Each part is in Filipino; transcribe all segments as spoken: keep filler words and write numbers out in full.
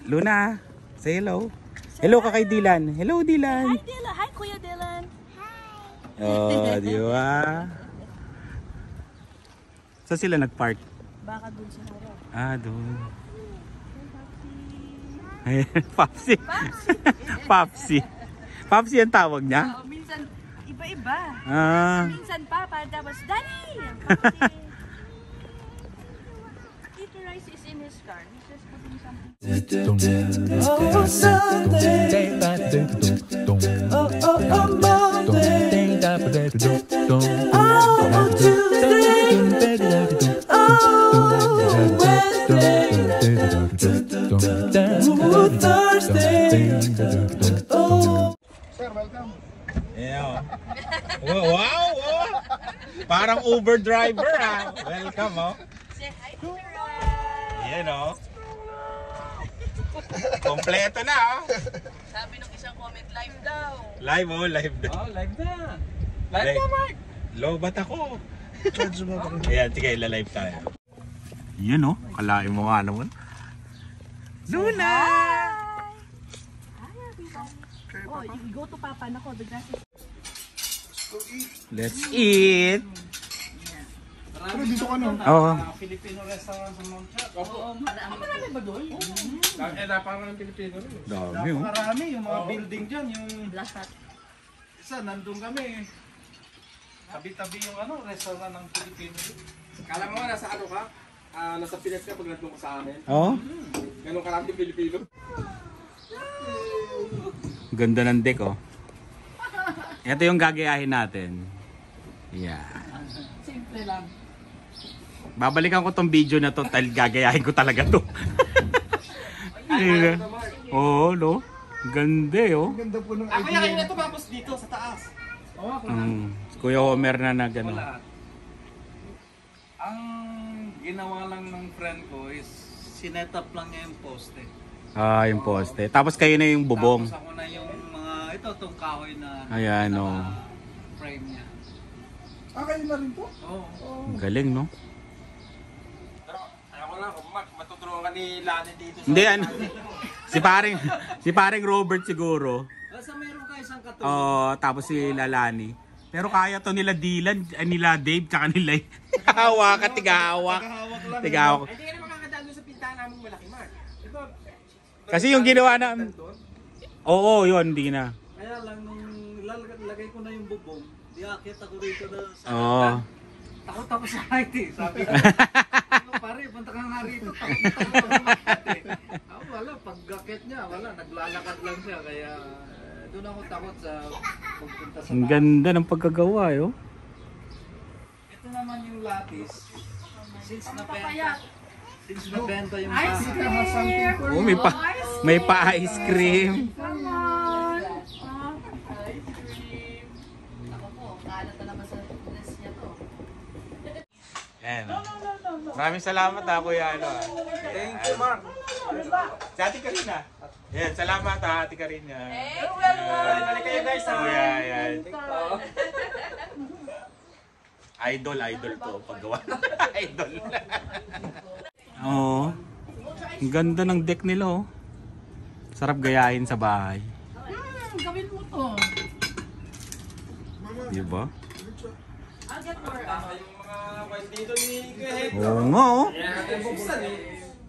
Luna, say hello. Hello ka kay Dylan. Hello, Dylan. Hi, Dylan. Hi, Kuya Dylan. Oh, di ba? Saan sila nag-park? Baka dun sa harap. Ah, doon. Popsi. Popsi. Popsi ang tawag niya? Oo, minsan iba-iba. Ah. Minsan Papa, tapos Daddy. Tito Rice is in his car. He's just putting something. Oh, Sunday. Oh, oh, oh, Monday. Oh, Tuesday. Oh, Wednesday. Oh, Thursday. Oh. Sir, welcome. Yeah. Oh, wow! Oh. Parang Uber driver ah. Welcome oh. Say hi, Tito Rice. Yan oh. Kompleto na oh. Sabi ng isang comment, live daw. Live oh, live na. Oh, live na. Live na, Mark. Lobat ako. Ayan, sige, ila-live tayo. Yan oh, kalain mo nga naman. Luna! Hi, everybody. Oh, you go to Papa. Nako, the grass is... Let's eat! Pero dito ka no? Oo. Filipino restaurant sa Mount Chat. Oo, marami. Marami ba doon? Eh, napaka ng Pilipino rin. Dami oh. Napakarami yung mga building dyan. Yung Lahat. isa, nandun kami. Tabi-tabi yung ano, restaurant ng Pilipino rin. Kala mo nga nasa ano ka? Ah, nasa Pinas ka pag nandun ka sa amin. Oh, Ganun karami Pilipino. ganda ng deck oh. Ito yung gagayahin natin. Yeah. Simple lang. Babalikan ko tong video na to dahil gagayahin ko talaga to. Oo, oh, no? Ganda eh, oh. Ganda po ng idea. Ako yung ito tapos dito sa taas. Oo, ako lang. Mm. Kuya Homer na na gano'n. Wala. Ang ginawa lang ng friend ko is sinet up lang niya yung poste. Ah, yung poste. Tapos kayo na yung bubong. Tapos ako na yung mga, ito, itong kahoy na Ayan, oh. frame niya. Ah, kayo na rin po? Oo. Galing, no? Pero, ayoko lang, kung Mark, matutulungan ka ni Lani dito sa... Hindi, ano? Si paring, si paring Robert siguro. Basta meron ka isang katulong. Oh, tapos si Lalani. Pero kaya to nila Dylan, eh, nila Dave, tsaka nila hawak at tigahawak. Nakahawak lang. Tigahawak. Hindi ka na makakadalo sa pintahan namin malaki, Mark. Ito, Kasi yung ginawa na... Oo, yun, hindi na. kaya lang, nung lalagay lagay ko na yung bubong, di akit ako rito na sa... Oo. Takot ako sa height eh. Sabi ko, ano pare, punta ka nga rito. Takot na takot ako sa height eh. Ako wala, pag akit niya, wala, naglalakad lang siya. Kaya eh, doon ako takot sa pagpunta sa Ang taas. ganda ng pagkagawa, yo. Ito naman yung lattice. Since nabenta, since nabenta yung Ice bahay. cream! Oh, may pa may pa ice cream. Come on! Ice cream! Ako po, kalat na naman sa dress niya to. Ayan. Maraming salamat ha, Kuya ano. ah. Thank you, Mark. Si Ate Karina. Ayan, salamat ha, Ate Karina. Hey, welcome! Balik kayo guys. Oh, yeah, yeah. Oo. Idol, idol to. Paggawa. Idol. Oo. Ang ganda ng deck nila oh. Sarap gayahin sa bahay. Hmm, gawin mo to. Diba? I'll get more Tama yung mga wife dito ni Kuya. Oo nga oh. Kaya buksan eh.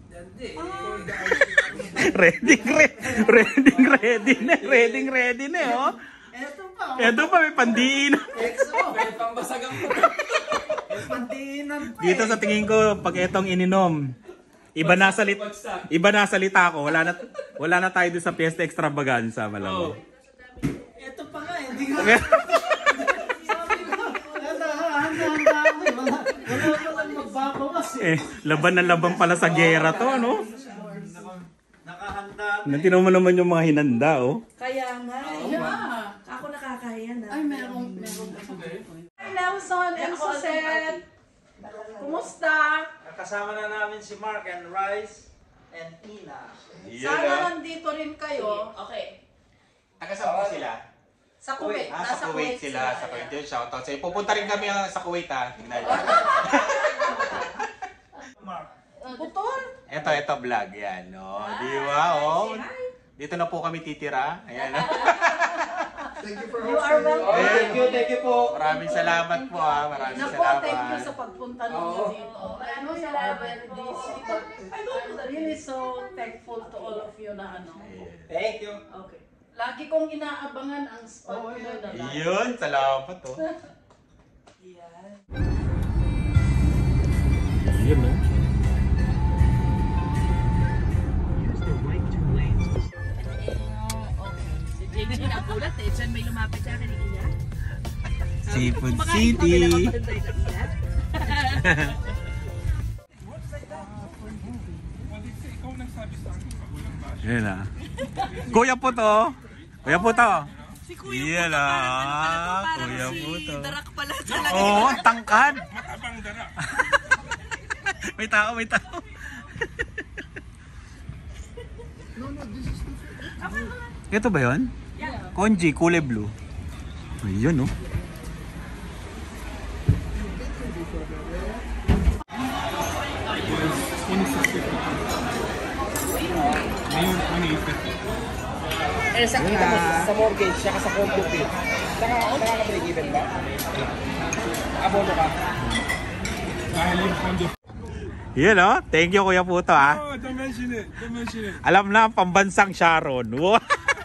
Ready, ready, ready, ready na, ready, ready na oh. Eto pa. Ito pa may pandiinan. Exo. May pambasagang po. May pandiinan pa. Dito sa tingin ko, pag itong ininom, iba na salit, iba na salita ko. Wala na, wala na tayo doon sa Fiesta Extravaganza, malamang. Ito pa nga, hindi nga. Sabi ko, handa, handa, handa ako. Wala, wala pa lang magbabawas eh. Eh, laban na laban pala sa gera to, no? Nakahanda. Nantinaw mo naman yung mga hinanda, oh. Kaya nga. Yeah. Ako nakakahiya na. Ay, meron, meron. Hi, Nelson and Suzette. Kumusta? Kasama na namin si Mark and Rice and Ina. Sana nandito rin kayo. Okay. Taga saan po sila? Sa Kuwait. Ah, sa Nasa Kuwait sila. Sa Kuwait yun, shoutout sa'yo. Pupunta rin kami ah, sa Kuwait, ha. Tingnan niyo. Mark. Putol. Eto, eto vlog. Yan, no? Di ba, oh? Dito na po kami titira. Ayan, no? Thank you for You are welcome. Thank you, thank you po. Maraming salamat po, ah. Maraming Naku, salamat. thank you sa pagpunta ninyo dito. I know you are very busy, but I'm really so thankful to all of you na ano. Thank you. Okay. Lagi kong inaabangan ang spot nyo na lang. Yun, salamat, oh. Yan. Yun, no? Si J J nagulat eh. Diyan may lumapit sa akin, iiyak. Seafood Kumakain pa City. pinapapantay na iiyak. Yan ah. Kuya po to. Kuya po to. Si Kuya Yan Puto, ah. parang ano to, parang Kuya si po to. Darak pala talaga. Oo, oh, tangkad. May tao, may tao. Ito ba yun? Konji, kulay blue. Ayun, no? Eh, sa kita mo sa mortgage, saka sa condo pay. Naka, nakaka-break even ba? Abono ka? Yan, no? Thank you, Kuya Puto, ah. Oh, don't mention it. Don't mention it. Alam na, pambansang Sharon. Wow.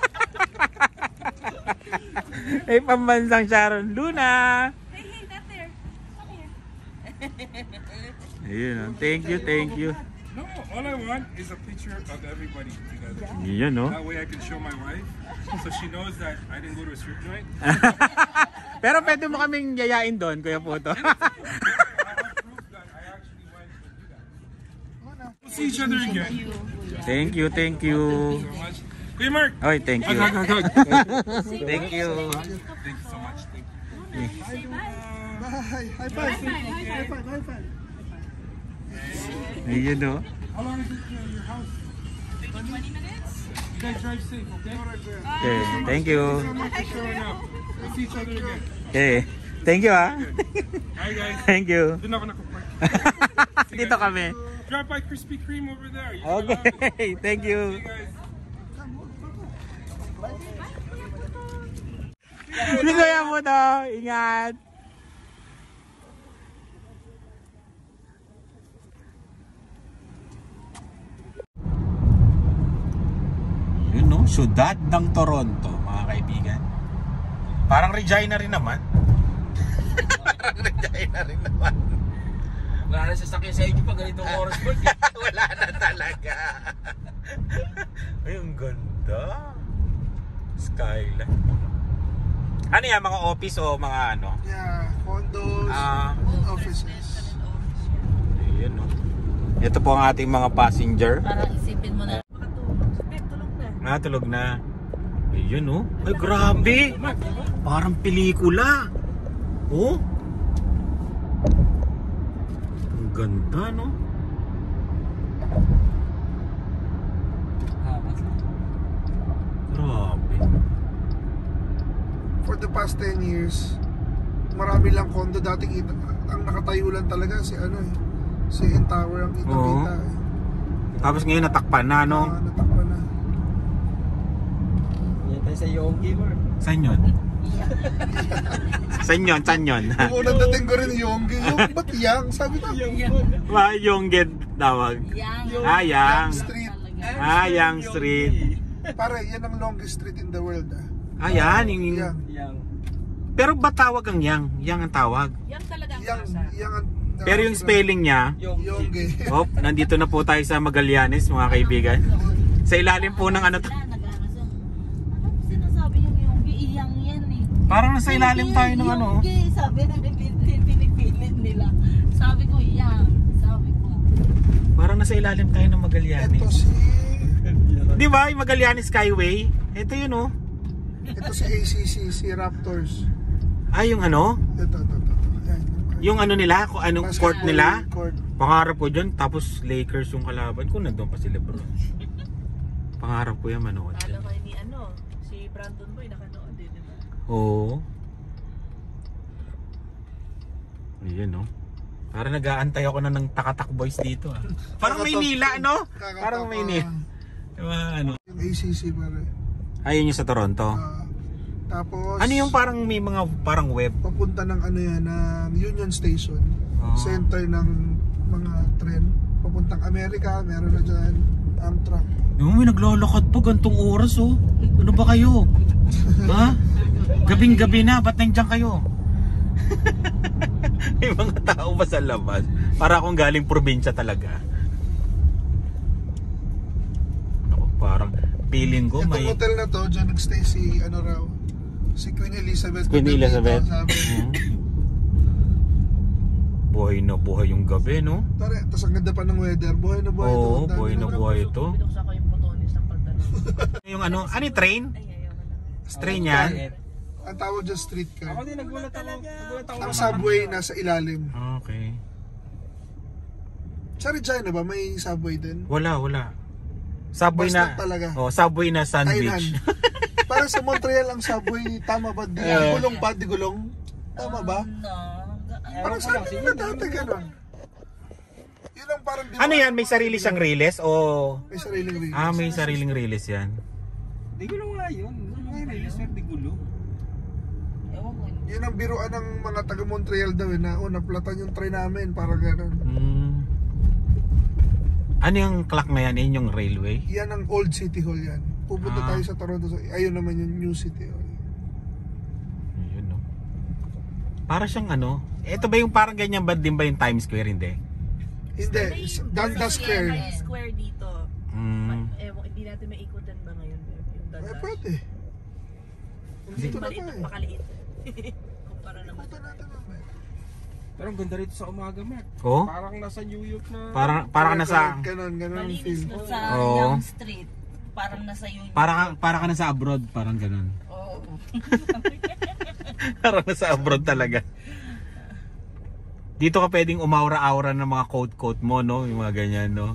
Ay, pambansang Sharon. Luna! Hey, hey, not there. Come here. Ayun, no? Thank you, thank you. No, all I want is a picture of everybody together. Yan, no? That way I can show my wife, so she knows that I didn't go to a strip joint. Pero pwede mo kaming yayain doon, Kuya Puto. I have proof that I actually went to do that. We'll see each other again. Thank you, thank you. So much. Hey, Mark. Oy, thank you. Hug, hug, hug. Thank you. Thank you so much. Thank you. Say bye. Bye. High five. High five. High five. Ayun, no? How long is it to your house? Maybe twenty minutes? You guys drive safe, okay? Okay, thank you. So much for showing up. We'll see each other again. Okay, thank you, ah. Hi guys. Thank you. Doon ako nakapark. Dito kami. Drop by Krispy Kreme over there. You know, Okay, thank See you. you guys. Si Kuya Puto, ingat. Yun, no? Syudad ng Toronto, mga kaibigan. Parang Regina rin naman. Parang Regina rin naman. Wala na sasakyan sa inyo pag ganitong oras mo. Wala na talaga. Ay, ang ganda. Skyline. Ano yan, mga office o mga ano? Yeah, condos, Ah, offices. ayun, no? Ito po ang ating mga passenger. Parang isipin mo na. Makatulog. Sabi, tulog na. Natulog na. Ayun, no? Ay, grabe. Parang pelikula. Oh. Ang ganda, no? Grabe. For the past ten years, marami lang condo. Dating ita, ang nakatayo lang talaga si ano eh. Si N Tower ang kita-kita eh. Tapos ngayon natakpan na, no? Ah, natakpan na. Yan tayo sa Yogi, Mark. Saan yun? Saan yun? Saan yun? Kung unang dating ko rin yung yung ba't yang? Sabi ko Ma, yung get tawag. Yang. Ah, Yang. Street. Ah, Yang Street. Pare, yan ang longest street in the world ah. Ah, yan. Yung... Yang. Yang. Pero ba tawag ang Yang? Yang ang tawag. Yang talaga ang Yang, kasa. yang ang... Pero yung spelling niya, Yongge. oh, nandito na po tayo sa Magallanes, mga kaibigan. Sa ilalim po ng ano to. Nag-aasang. Ano sinasabi yung yung iyang yan eh? Parang nasa ilalim tayo ng ano. Yung sabi na pinipilit nila. Sabi ko yang. Sabi ko. Parang nasa ilalim tayo ng Magallanes. Ito si... Di ba? Yung Magallanes Skyway. Ito yun, oh. Ito si A C C, si Raptors. Ah, yung ano? Ito, ito, ito. ito. Yan. Yung ano nila, kung anong court Basketball nila. Court. Pangarap ko dyan, tapos Lakers yung kalaban ko, nandun pa si Lebron. Pangarap ko yan manood Alam dyan. ko ni ano, si Brandon Boy nakanood din, diba? Oo. Ayan, no? Parang nag-aantay ako na ng Takatak Boys dito ah. Parang Maynila, no? Parang Maynila. Diba, ano? Yung A C C pare. Ayun yung sa Toronto. Ah, tapos Ano yung parang may mga parang web? papunta ng ano yan, ng Union Station. Oh. Center ng mga tren. Papuntang Amerika, meron na dyan Amtrak. Yung may naglalakad pa gantong oras oh. Ano ba kayo? Ha? Gabing-gabi na, ba't nandiyan kayo? May mga tao ba sa labas? Para akong galing probinsya talaga. Ako, parang feeling ko Itong may... hotel na to, dyan nagstay si ano raw, si Queen Elizabeth. Queen Hotel Elizabeth. dito, sabi. Hmm. Buhay na buhay yung gabi, no? Tara, tas ang ganda pa ng weather. Buhay na buhay Oo, to. Ang dami buhay na naman. buhay ito. Binuksan ko yung botones ng pagtanong. Yung ano, ano yung train? Ay, ayaw ko na. Train yan? Ang tawag dyan streetcar. Ako din nagulat ako. Nagulat ako. Ang subway nasa ilalim. Okay. Sa Regina ba may subway din? Wala, wala. Subway Basta na... talaga. Oh, subway na Thailand. sandwich. Para sa Montreal ang subway, tama ba? Di, Eh. gulong ba? Di gulong? Tama ba? No. Parang sabi nila dati gano'n. Yun ang parang... di ba- Ano yan? May sarili siyang riles o... May sariling rin. Ah, may sariling riles yan. Di gulo nga yun. May release sir, di gulo. Ewan ko. Yun ang biruan ng mga taga Montreal daw eh, na oh, naplatan yung train namin, parang gano'n. Hmm. Ano yung clock na yan? Yun yung railway? Yan ang Old City Hall yan. Pupunta Ah. tayo sa Toronto. So, ayun naman yung New City Hall. Ayun, no? Para siyang ano? Ito ba yung parang ganyan ba din ba yung Times Square? Hindi. Hindi, is- Dundas Square. May square dito. Hmm. Ewan, hindi natin maikutan ba ngayon? Yung Eh, Dundas. pwede. Dito na Maliit tayo. at makaliit. Kumpara naman. Punta natin naman. Pero ang ganda rito sa umaga, Mark. Oh? Parang nasa New York na. Parang, parang nasa... Ganon, ganon ang feel. Malinis na sa Oo. Young Street. Parang nasa yun. Para ka, para ka nasa abroad, parang ganun. Oo. Parang nasa abroad talaga. Dito ka pwedeng umaura-aura ng mga coat-coat mo, no? Yung mga ganyan, no?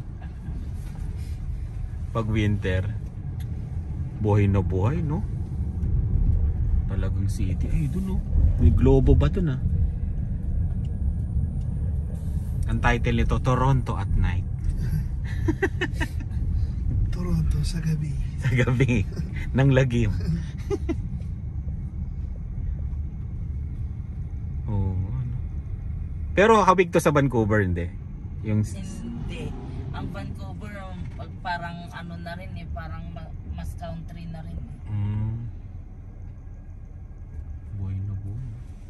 Pag winter. Buhay na buhay, no? Talagang city. Ay, dun, no? May globo ba dun, ah? Ang title nito, Toronto at Night. Toronto sa gabi. Sa gabi ng lagim. Oh, ano. Pero kabig to sa Vancouver, hindi. Yung Hindi. Ang Vancouver, um, pag parang ano na rin eh, parang ma- mas country na rin. mm, buhay na buhay.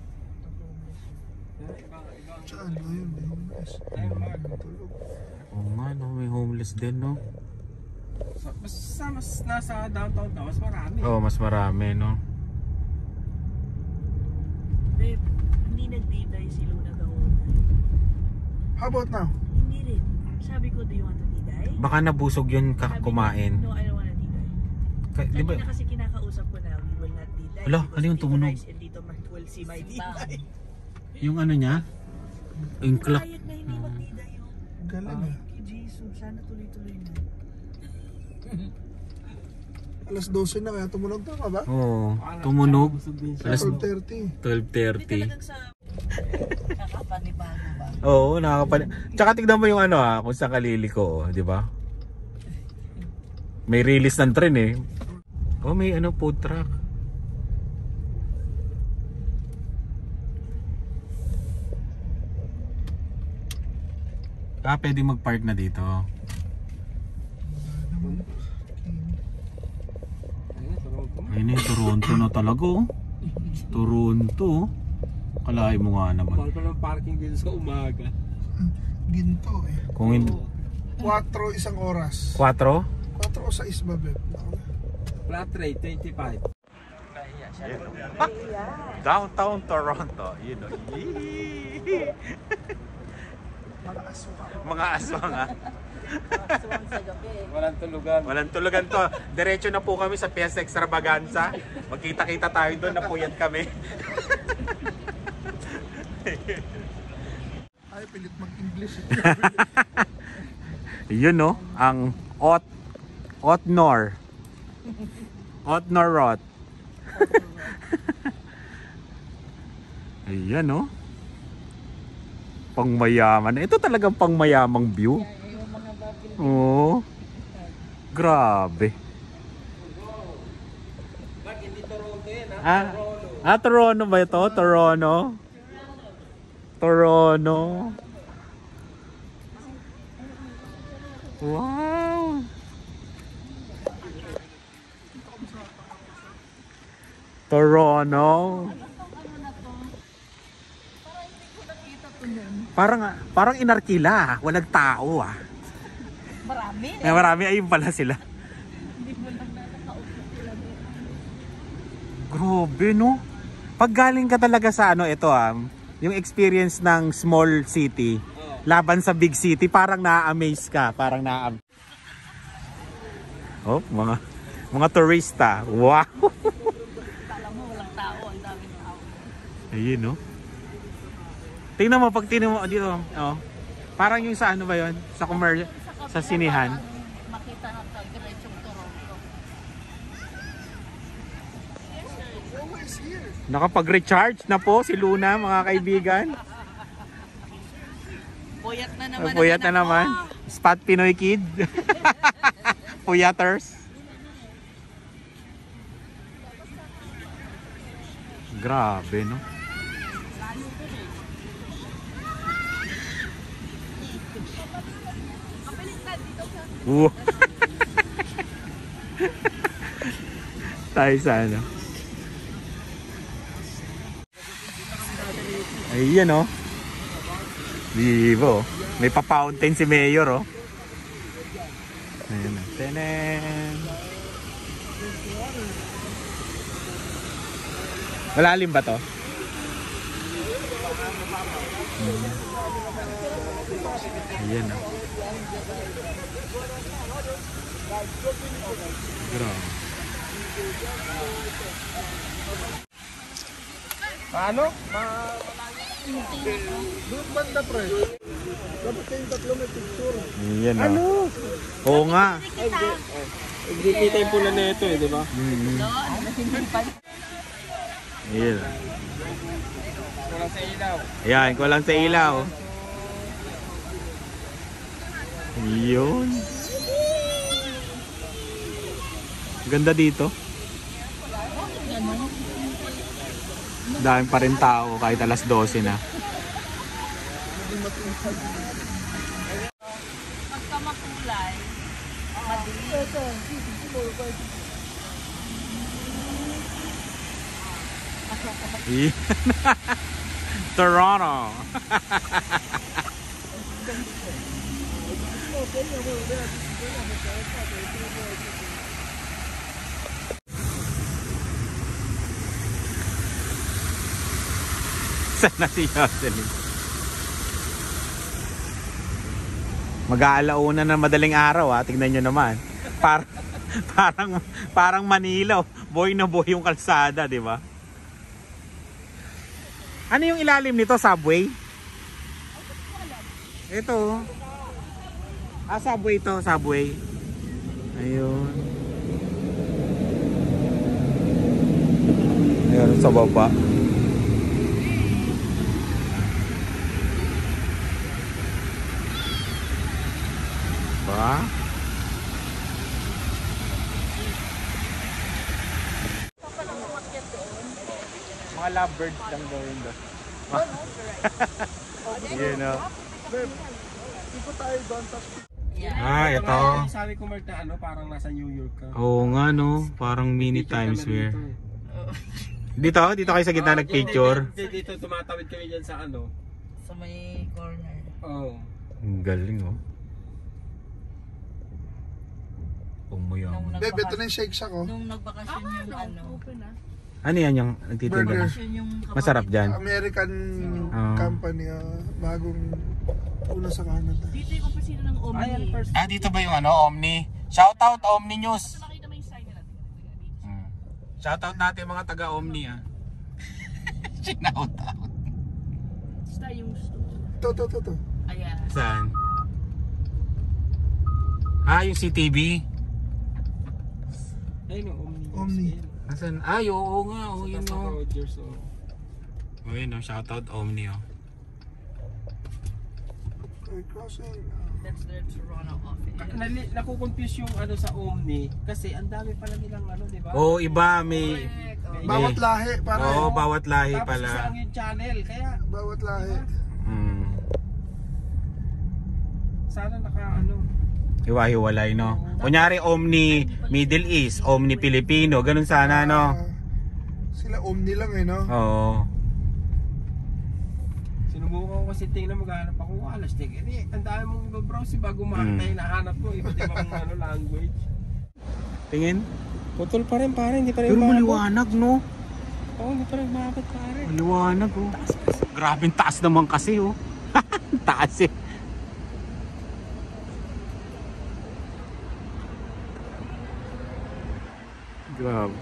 Saan ba yun? May homeless. Ay, Mark. Tulog. Oo nga, no? May homeless din, no? Sa, mas, sa, mas nasa downtown daw, mas marami. Oo, oh, mas marami, no? Babe, hindi nag-d-die si Luna daw. How about now? Hindi rin. Sabi ko, do you want to d-die? Baka nabusog yun ka Sabi kumain. niya, no, I don't want to d-die. Ka, di ba? Kanina kasi kinakausap ko na, we will not d-die. Ala, because ano yung Tito tumunog? Rice and Tito Mark will see my d-die. Yung ano niya? Yung clock. Kahit na hindi mag-d-die yun. Galing ah. Kay Jesus, sana tuloy-tuloy na. Alas dose na kaya tumunog na ka ba? Oo, tumunog. Alas twelve thirty. twelve thirty. Talagang sa... Kakapanibago ba? Oo, nakakapal. Tsaka tignan mo yung ano ah, kung saan kaliliko, oh, di ba? May release ng tren eh. Oh, may ano, food truck. Ah, pwede mag-park na dito. Ayun, Toronto. Ayun eh, Toronto na talaga oh. Toronto. Kalahin mo nga naman. Mahal pa ng parking dito sa umaga. Ginto eh. Kung hindi... Quattro isang oras. Quatro? Quattro o sais ba, Beb? Flat rate, twenty-five. Downtown Toronto, you know. Mga aswang. Mga aswang ah. sa gabi. Walang tulugan. Walang tulugan to. Diretso na po kami sa Fiesta Extravaganza. Magkita-kita tayo doon, napuyat kami. Ay, pilit mag-English. Yun no, ang Ot Otnor. Otnor Rot. Ayan no. Pangmayaman. Ito talagang pangmayamang view. Oo. Grabe. Ah, ah, Toronto ba ito? Toronto? Toronto. Wow. Toronto. Parang parang inarkila, walang tao ah. Marami. Eh, marami ayun pala sila. Grabe no. Pag galing ka talaga sa ano ito ah, yung experience ng small city laban sa big city, parang na-amaze ka, parang na Oh, mga mga turista. Wow. Alam mo, walang tao. Ang daming tao. Ayun no. Tingnan mo, pag tingnan mo dito, oh. Parang yung sa ano ba 'yon? Sa commercial, sa sinihan. Makita ng diretsong Toronto. Nakapag-recharge na po si Luna, mga kaibigan. Puyat na naman. Puyat na ang anak naman. mo. Spot Pinoy Kid. Puyaters. Grabe, no? Wow. Tayo sa ano. Ayan, oh. Vivo. May pa-fountain si Mayor, oh. Ayan na. Tenen. Malalim ba to? Hmm. Ayan, oh. Grabe. Paano? Ma... Doon banda, pre. Dapat kayong tatlo may picture. Ayan, oh. Ano? Oo nga. Hindi kita yung pula na ito eh, di ba? Mm-hmm. Ayan. Walang sa ilaw. Ayan, kulang sa ilaw. Yun. Ganda dito. Dami pa rin tao kahit alas dose na. Pagka makulay, madilim. Ayan. Toronto. Sana si Jocelyn. Mag-aalauna na madaling araw ah. Tingnan nyo naman. Par parang parang Manila. Boy na boy yung kalsada, di ba? Ano yung ilalim nito? Subway? Ito. Ah, subway to. Subway. Ayun. Ayun sa baba. Ba? Mga lovebirds lang gawin doon. Yun o. Iko tayo doon. Ah, ito. Sabi ko, Mark, na ano, parang nasa New York ka. Oo nga no. Parang mini Times Square. Dito? Dito kayo sa gitna nagpicture? Dito, dito, tumatawid kami dyan sa ano. Sa may corner. Oo. Ang galing oh. Pumayang. Beb, ito na yung shake shack, oh. Nung nagbakasyon yung ano. Ano yan yung nagtitinda? Burger. Bakasyon yung kapatid. Masarap dyan. American Ah. company, ah, bagong una sa Canada. Dito yung opisina ng Omni. Ayan, first. Ah, dito ba yung ano, Omni? Shoutout Omni News. Nakita mo yung sign nila. Hmm. Shoutout natin mga taga Omni ah. Shoutout. Basta yung store. Ito, ito, ito, ito. Ayan. Saan? Ah, yung C T V. Ayun, Omni. Omni. Nasaan? Ay, oo nga. Oo, yun Papa o. Rogers, oh. Oo, yun o. Shoutout Omni o. Third crossing. That's the Toronto office. Nali, nakukonfuse yung ano sa Omni kasi ang dami pala nilang ano, di ba? Oo, iba may... Correct. Oh. May- Bawat lahi, pare. Oo, bawat lahi Tapos pala. isa lang yung channel, kaya Bawat lahi. Hmm. sana naka ano. Hiwa-hiwalay, no? Kunyari, Omni Middle East, Omni Filipino, ganun sana, no? Ah, sila Omni lang eh, no? Oo. Sinubukan ko kasi tingnan maghanap ako alas din. Eh, ang dami mong browse bago makita Mm. yung nahanap mo, iba't ibang ano, language. Tingin? Putol pa rin pare, hindi pa rin Pero umabot. maliwanag, no? Oo, hindi pa rin umabot pare. Maliwanag, oh. Grabe, taas naman kasi, oh. Taas, eh. Grabe.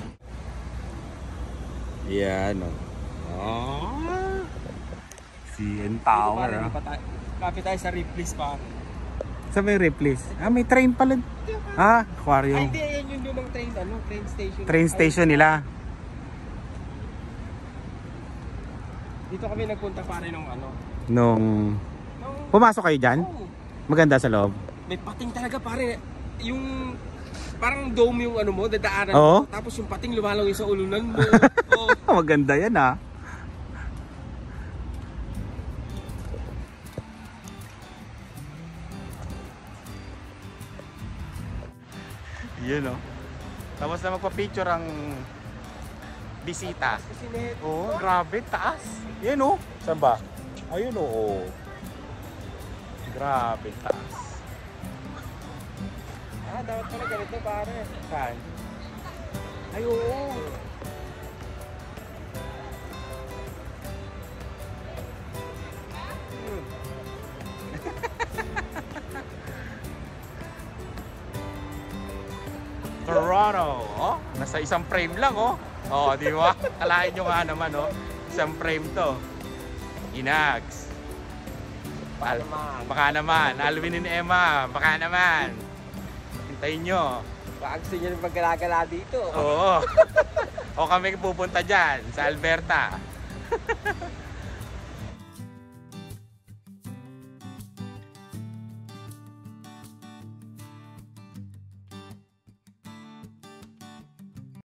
Yan, oh. Ah. C N Tower, Pare, ah. pa tayo. Kapit tayo sa Ripley's pare. Sa may Ripley's. Ah, may train pala. Ah, Ay, aquarium. hindi, yan yung lumang train, ano, train station. Train station nila. Ay, dito kami nagpunta pare nung ano. Nung... Nung, Pumasok kayo dyan? oh, Maganda sa loob. may pating talaga pare. Yung parang dome yung ano mo, dadaanan Oo. mo. Tapos yung pating lumalang yung sa ulunan mo. Oh. Maganda yan, ah. Yun, oh. Tapos na magpa-picture ang bisita. Kasi net, Oo, oh, grabe, taas. Yan, oh. Saan ba? Ayun, oh. Grabe, taas. ah, dapat pala ganito pare. Saan? Ay, oo. Toronto. Oh, nasa isang frame lang, oh. Oh, di ba? Kalahin nyo nga naman, oh. Isang frame to. Inags. Baka naman. Baka naman. Alvin and Emma, baka naman. Hintayin nyo. Baka gusto nyo yung paggalagala dito. Oo. O kami pupunta dyan sa Alberta.